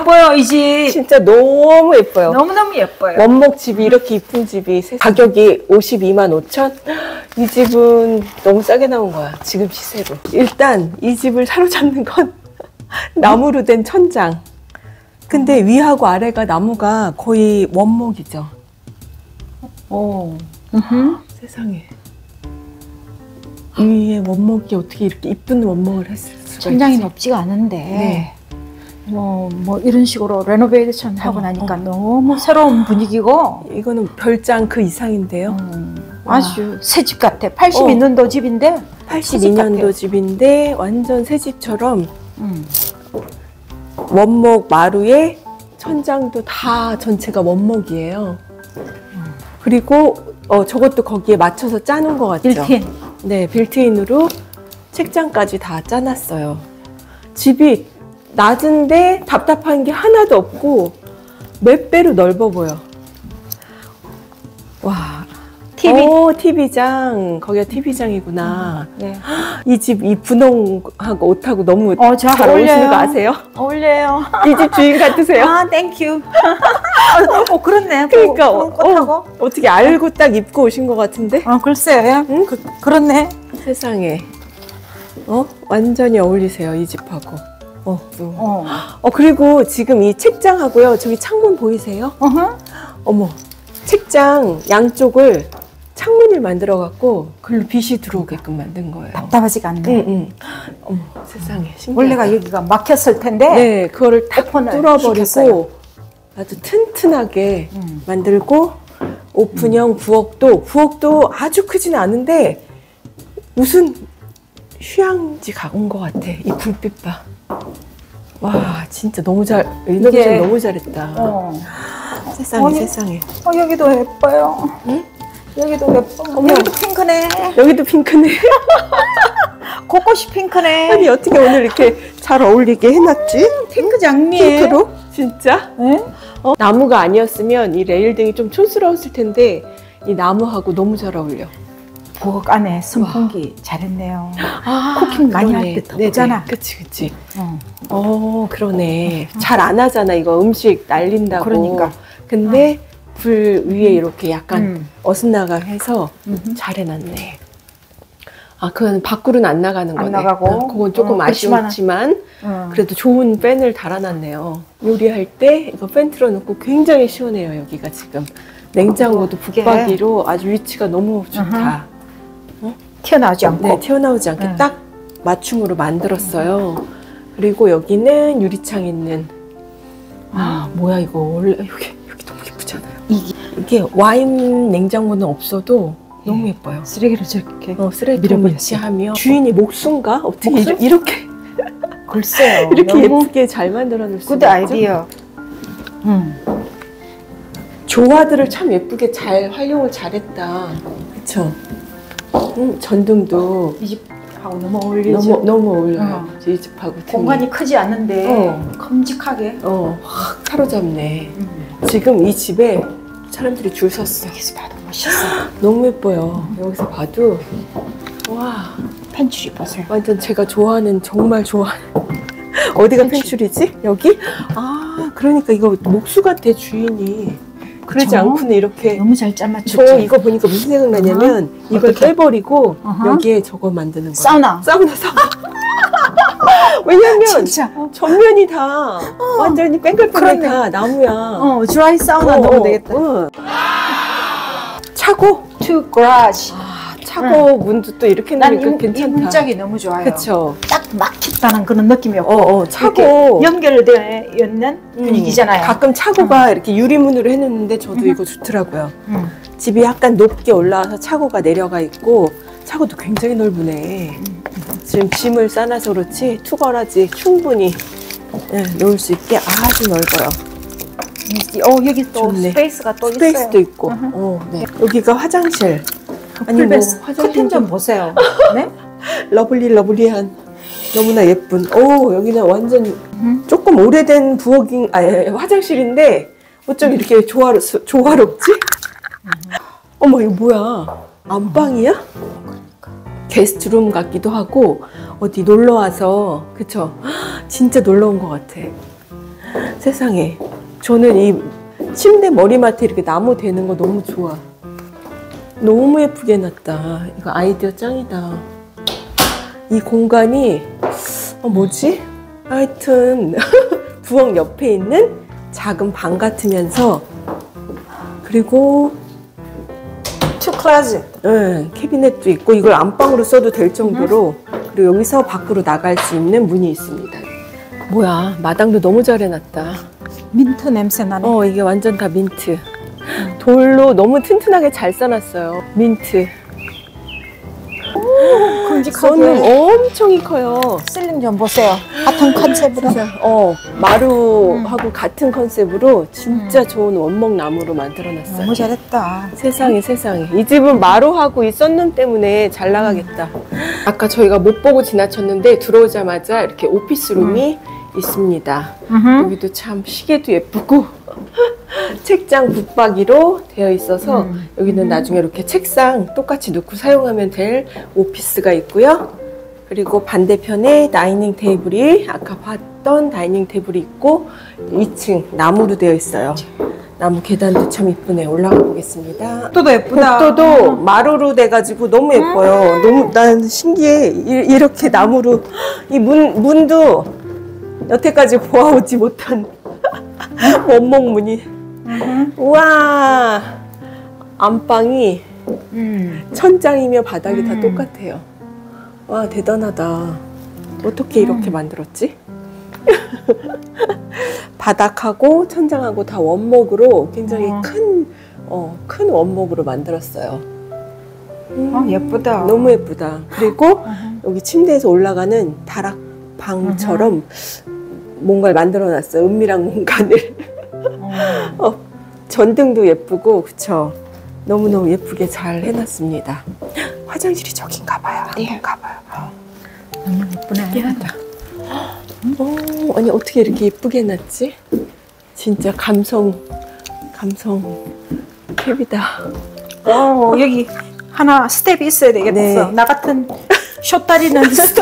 보여 이 집. 진짜 너무 예뻐요. 너무너무 예뻐요. 원목 집이 이렇게 이쁜 집이 가격이 52만 5천? 이 집은 너무 싸게 나온 거야. 지금 시세로. 일단 이 집을 사로잡는 건 나무로 된 천장. 근데 위하고 아래가 나무가 거의 원목이죠. 오. 세상에. 위에 원목이 어떻게 이렇게 이쁜 원목을 했을 수가 천장이 있지? 높지가 않은데 네. 뭐 이런 식으로 레노베이션 하고 나니까 너무 새로운 분위기고 이거는 별장 그 이상인데요. 아주 새 집 같아. 82년도 집인데 82년도 집인데 완전 새 집처럼 원목 마루에 천장도 다 전체가 원목이에요. 그리고 저것도 거기에 맞춰서 짜놓은 것 같죠? 빌트인. 네, 빌트인으로 책장까지 다 짜놨어요. 집이 낮은데 답답한 게 하나도 없고 몇 배로 넓어 보여. 와. TV. TV장. 거기가 TV장이구나. 네. 이 집, 이 분홍하고 옷하고 너무 잘 잘 어울리시는 거 아세요? 어울려요. 이 집 주인 같으세요? 아, 땡큐. 그렇네. 그러니까 꽃하고. 어떻게 알고 딱 입고 오신 것 같은데? 글쎄요. 응? 그렇네. 세상에. 완전히 어울리세요, 이 집하고. 그리고 지금 이 책장하고요. 저기 창문 보이세요? 어머, 책장 양쪽을 창문을 만들어갖고 글로 빛이 들어오게끔 만든 거예요. 답답하지가 않네. 어머, 세상에. 신기하다. 원래가 여기가 막혔을 텐데. 네, 그거를 다 오픈을 뚫어버리고 시켰어요. 아주 튼튼하게 만들고 오픈형 부엌도 아주 크진 않은데 무슨 휴양지 가온 것 같아. 이 불빛 봐. 와, 진짜 너무 리노베이션 너무 잘했다. 세상에, 세상에. 여기도 예뻐요. 응? 여기도 예뻐. 여기도 핑크네. 여기도 핑크네. 곳곳이 핑크네. 아니, 어떻게 오늘 이렇게 잘 어울리게 해놨지? 핑크 장미. 핑크로? 진짜? 네? 나무가 아니었으면 이 레일등이 좀 촌스러웠을 텐데 이 나무하고 너무 잘 어울려. 부엌 안에 선풍기 잘했네요. 쿠킹 많이 할 때 덥잖아. 그치. 그러네. 잘 안 하잖아, 이거 음식 날린다고. 그러니까. 근데 불 위에 이렇게 약간 어긋나가 해서 잘 해놨네. 그건 밖으로는 안 나가는 거네. 안 나가고. 그건 조금 아쉬웠지만 그래도 좋은 팬을 달아놨네요. 요리할 때 이거 팬 틀어놓고 굉장히 시원해요, 여기가 지금. 냉장고도 붙박이로 아주 위치가 너무 좋다. 튀어나오지 않고. 네, 튀어나오지 않게 딱 맞춤으로 만들었어요. 그리고 여기는 유리창 있는. 뭐야 이거. 원래 여기 너무 예쁘잖아요. 이게 와인 냉장고는 없어도 너무 예뻐요. 쓰레기를 저렇게 쓰레기통 위치하며 주인이 목수인가? 어떻게 목수? 이렇게 글쎄요. 이렇게 예쁘게 잘 만들어낼 수 굿 아이디어. 조화들을 참 예쁘게 잘 활용을 잘했다. 그쵸? 전등도 이 집하고 너무 어울리죠. 너무 어울려요. 이 집하고 공간이 크지 않는데 큼직하게 확 사로잡네. 지금 이 집에 사람들이 줄 섰어. 여기서 봐도 멋있어. 너무 예뻐요. 여기서 봐도 와, 펜츄리 보세요. 완전 제가 좋아하는, 정말 좋아하는. 어디가 펜츄리지? 여기? 그러니까 이거 목수 같아, 주인이. 그러지 않고는 이렇게. 너무 잘 짜맞췄죠. 저 이거 보니까 무슨 생각나냐면 이걸 빼버리고 여기에 저거 만드는 거야. 사우나. 왜냐면 진짜. 전면이 다 완전히 뺑글뺑글 다 나무야. 드라이 사우나 넣으면 되겠다. 차고? To garage. 차고 문도 또 이렇게 놓으니까 괜찮다. 이 문짝이 너무 좋아요. 그쵸. 딱 막혔다는 그런 느낌이었고. 차고. 연결되어 있는 분위기잖아요. 가끔 차고가 이렇게 유리문으로 해놓는데 저도 이거 좋더라고요. 집이 약간 높게 올라와서 차고가 내려가 있고 차고도 굉장히 넓으네. 지금 짐을 싸놔서 그렇지 투거라지 충분히 놓을 수 있게 아주 넓어요. 여기 또 좋네. 스페이스가 또 스페이스도 있어요. 있고. 네. 여기가 화장실. 풀베스. 커튼 좀 보세요. 네? 러블리한 너무나 예쁜. 여기는 완전 조금 오래된 화장실인데 어쩜 이렇게 조화롭지? 어머, 이거 뭐야? 안방이야? 게스트룸 같기도 하고 어디 놀러 와서, 그쵸? 진짜 놀러 온 것 같아. 세상에. 저는 이 침대 머리맡에 이렇게 나무 대는 거 너무 좋아. 너무 예쁘게 해놨다. 이거 아이디어 짱이다. 이 공간이 뭐지? 하여튼 부엌 옆에 있는 작은 방 같으면서, 그리고 투 클로젯. 네, 캐비넷도 있고 이걸 안방으로 써도 될 정도로, 그리고 여기서 밖으로 나갈 수 있는 문이 있습니다. 뭐야, 마당도 너무 잘 해놨다. 민트 냄새 나네. 이게 완전 다 민트. 돌로 너무 튼튼하게 잘 써놨어요. 민트. 큼직하게. 엄청 커요. 실링 좀 보세요. 같은 컨셉으로. 마루하고 같은 컨셉으로 진짜 좋은 원목 나무로 만들어놨어요. 너무 잘했다. 세상에. 이 집은 마루하고 이 썬룸 때문에 잘 나가겠다. 아까 저희가 못 보고 지나쳤는데 들어오자마자 이렇게 오피스룸이 있습니다. 여기도 참 시계도 예쁘고 책장 붙박이로 되어 있어서 여기는 나중에 이렇게 책상 똑같이 놓고 사용하면 될 오피스가 있고요. 그리고 반대편에 다이닝 테이블이, 아까 봤던 다이닝 테이블이 있고, 2층 나무로 되어 있어요. 나무 계단도 참 이쁘네. 올라가 보겠습니다. 복도도 예쁘다. 복도도 마루로 돼가지고 너무 예뻐요. 너무 난 신기해. 이렇게 나무로. 이 문도 여태까지 보아오지 못한 원목 무늬. 우와, 안방이 천장이며 바닥이 다 똑같아요. 와, 대단하다. 어떻게 이렇게 만들었지? 바닥하고 천장하고 다 원목으로 굉장히 큰 원목으로 만들었어요. 예쁘다. 너무 예쁘다. 그리고 여기 침대에서 올라가는 다락방처럼 뭔가를 만들어놨어요. 은밀한 공간을. 전등도 예쁘고, 그쵸? 너무너무 예쁘게 잘 해놨습니다. 화장실이 저긴가 봐요. 한번 가봐요. 너무 예쁘네. 미안하다. 아니, 어떻게 이렇게 예쁘게 해놨지? 진짜 감성 캡이다. 여기 하나 스텝이 있어야 되겠어. 네. 나 같은 숏다리는 스텝.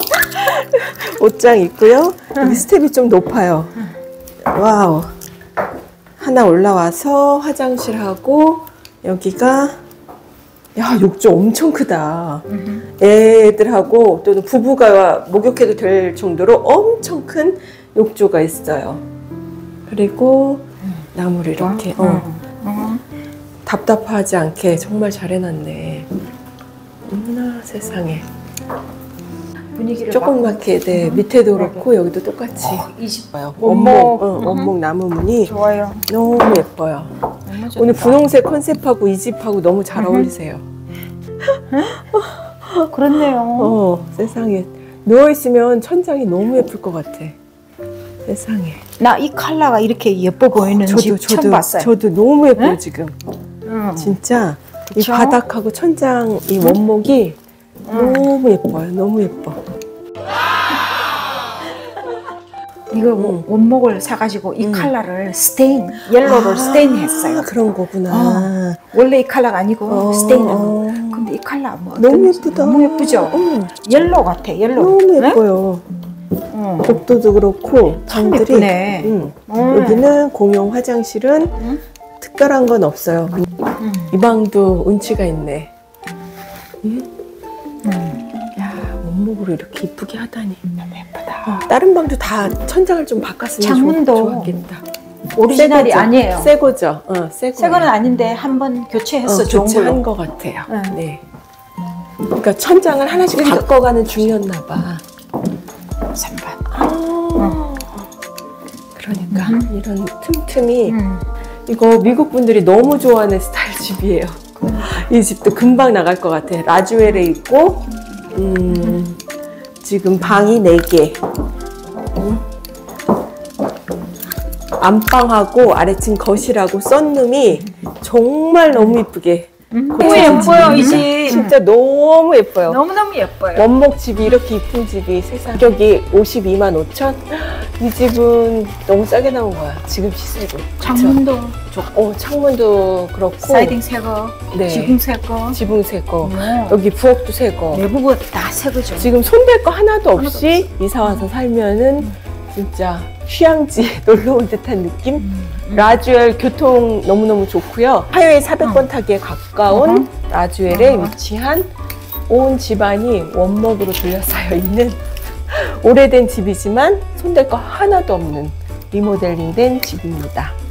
옷장 있고요. 여기 스텝이 좀 높아요. 와우. 하나 올라와서 화장실하고, 여기가, 야, 욕조 엄청 크다. 애들하고 또는 부부가 목욕해도 될 정도로 엄청 큰 욕조가 있어요. 그리고 나무를 이렇게 답답하지 않게 정말 잘 해놨네. 어머나 세상에. 분위기를 조그맣게, 네, 밑에도 그렇고 여기도 똑같이. 이 집 봐요. 원목. 원목 나무 무늬 좋아요. 너무 예뻐요. 너무 좋다. 오늘 분홍색 컨셉하고 이 집하고 너무 잘 어울리세요. 그렇네요. 세상에. 누워있으면 천장이 너무 예쁠 것 같아. 세상에. 나 이 컬러가 이렇게 예뻐 보이는 집 처음 봤어요. 저도 너무 예뻐요, 지금. 진짜 이 그쵸? 바닥하고 천장 이 원목이 너무 예뻐요. 너무 예뻐. 이거 원목을 사가지고 이 컬러를 스테인, 옐로를 스테인했어요. 그런 거구나. 원래 이 컬러가 아니고 스테인은. 근데 이 컬러 뭐 너무 예쁘다. 너무 예쁘죠? 옐로 같아, 옐로. 너무 예뻐요. 복도도 그렇고 참 방들이. 예쁘네. 여기는 공용 화장실은 특별한 건 없어요. 이 방도 운치가 있네. 야, 원목으로 이렇게 이쁘게 하다니. 너무 예쁘다. 다른 방도 다 천장을 좀 바꿨으면 창문도 좋았겠다. 오리지널이 새 거죠? 아니에요. 새 거죠. 새 거는 아닌데 한번 교체했어. 좋은 교체한 걸로. 것 같아요. 네. 그러니까 천장을 하나씩 바꿔가는 중이었나 봐. 선반. 그러니까 이런 틈틈이 이거 미국 분들이 너무 좋아하는 스타일 집이에요. 이 집도 금방 나갈 것 같아. 라주웰에 있고 지금 방이 4개. 안방하고 아래층 거실하고 썬룸이 정말 너무 이쁘게. 너무 예뻐요, 이 집. 진짜 너무 예뻐요. 너무너무 예뻐요. 원목 집이 이렇게 이쁜 집이 세상. 가격이 52만 5천. 이 집은 너무 싸게 나온 거야. 지금 시세로. 창문도 창문도 그렇고. 사이딩 새거, 네. 지붕 새거, 지붕 새거. 여기 부엌도 새거. 내부가 다 새거죠. 지금 손댈 거 하나도 없이 이사 와서 살면은 진짜 휴양지 놀러 온 듯한 느낌? 라주엘 교통 너무너무 좋고요. 하이웨이 400번 타기에 가까운 라주엘에 위치한 온 집안이 원목으로 둘러싸여 있는 오래된 집이지만 손댈 거 하나도 없는 리모델링된 집입니다.